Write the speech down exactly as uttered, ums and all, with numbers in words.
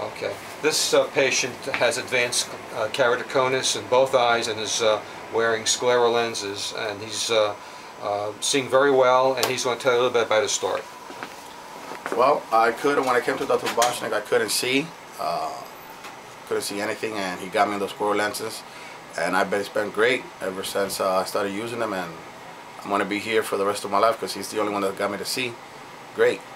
Okay. This uh, patient has advanced uh, keratoconus in both eyes and is uh, wearing scleral lenses, and he's uh, uh, seeing very well, and he's going to tell you a little bit about his story. Well, I couldn't, when I came to Doctor Boschnick, I couldn't see. Uh, couldn't see anything, and he got me those scleral lenses, and I've been, it's been great ever since uh, I started using them, and I'm going to be here for the rest of my life because he's the only one that got me to see. Great.